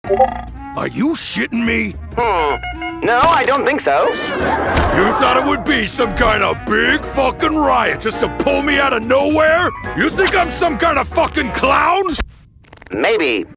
Are you shitting me? No, I don't think so. You thought it would be some kind of big fucking riot just to pull me out of nowhere? You think I'm some kind of fucking clown? Maybe.